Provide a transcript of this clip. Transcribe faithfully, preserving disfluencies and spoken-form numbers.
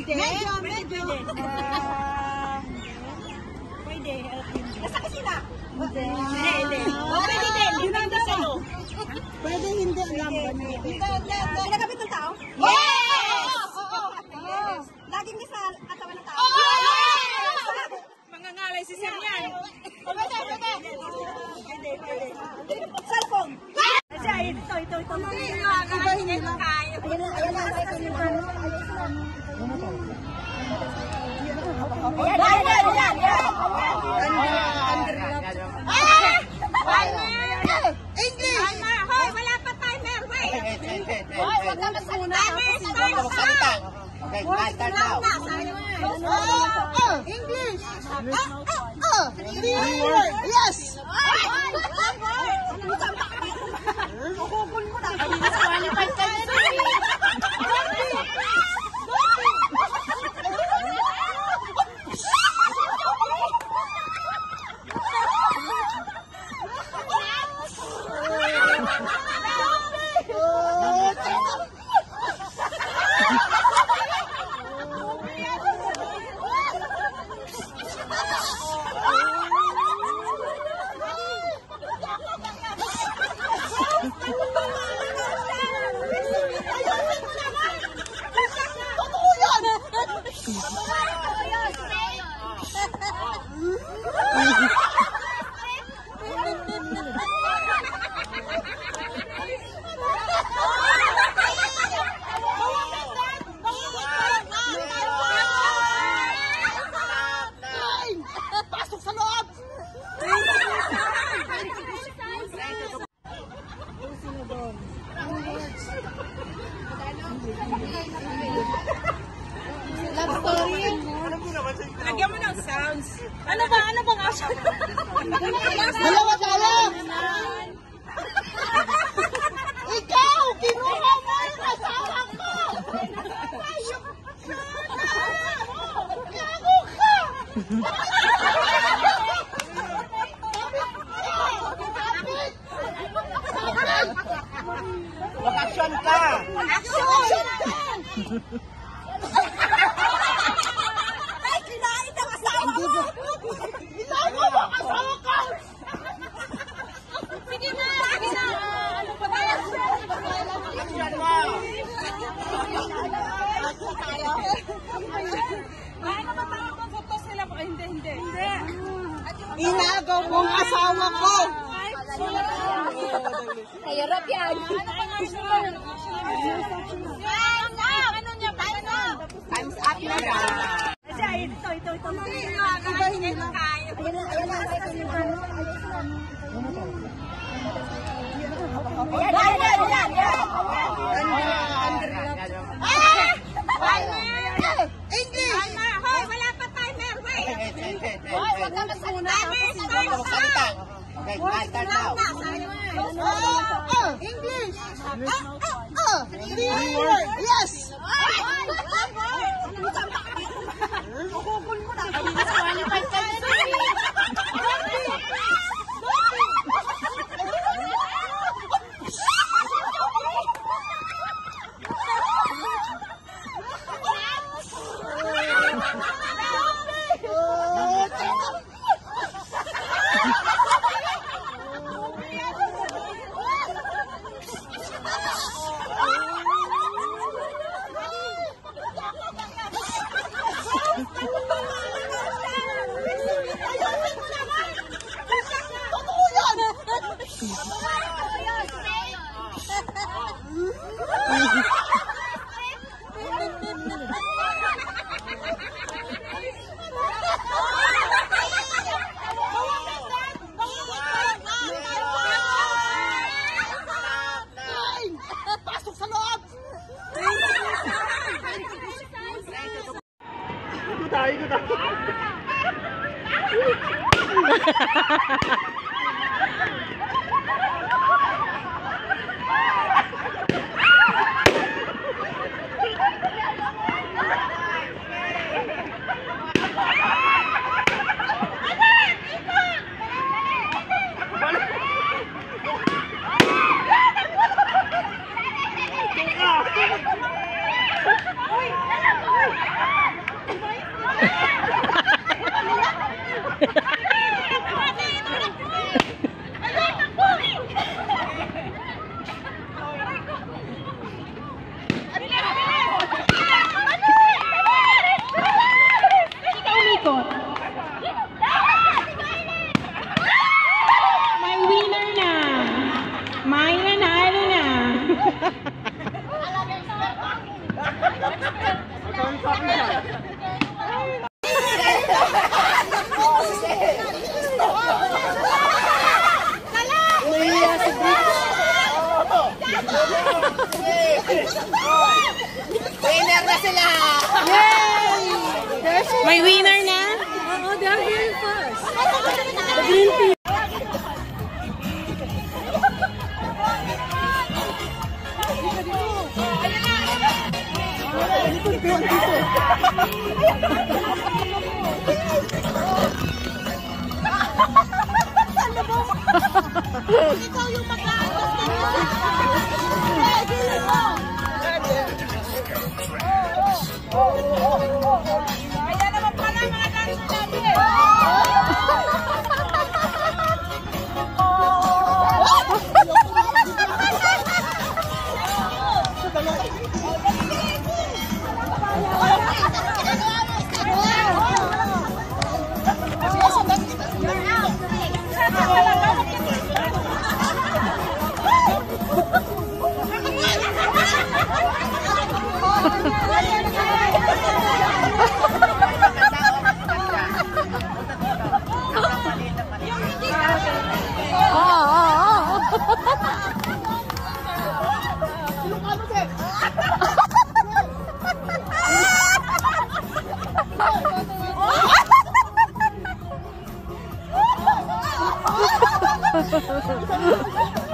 Pwede. Medyo, medyo. Pwede. Nasa kusina. Hindi. Hindi. Pwede din. Hindi sa'yo. Pwede hindi. Alam ba niya? Pinagamit ng tao? Yes! Oo. Laging nasa katawan ng tao? Mangangalay si Sam yan. Pwede, pwede. Pwede, pwede. Cellphone. Ito, ito, ito. Iba hindi lang. Ayan na, ayan na. Ayan, ayan, ayan, ayan. English! Hoy, wala pa timer, wait! Hoy, wag ka masalita! Okay, start now. English! Yes! Ukukul mo na! Qualified ka na rin! Love story. Lagyan mo ng sounds. Ano ba? Ano bang action? Dalawa tayo! Ikaw! Kinuha mo yung asawa ko! Gago ka! Mag-action ka! Mag-action ka! Ay, kinain ang asawa mo! Inawa mo ang asawa ko! Sige na! Sige na! Ano pa tayo? Action mo! Ay, ano ba tayo kung photos nila? Hindi, hindi. Hindi. Inagaw mo ang asawa ko! Hayarap yan! Ano niya? Paano? Time's up na yan. Ito, ito, ito. Iba hindi lang. Ayan na, ayan na. Ayan, ayan, ayan, ayan. English! Hoy, wala pa timer, wait! Hoy, wag ka masalita! Okay, start now. English! Yes! Ukukul mo na! Qualified ka na rin! Ikot tayo, ikot tayo. Uy, Walang sa akin dyan. Nahiya si Bricks. Winner na sila! Yay! May winner na? Oo, they're very fast. The green tea. Ikaw yung mag-aantos ka nyo. Eh, gilid mo. Kaya naman pala mga dance namin. Oh, oh, oh.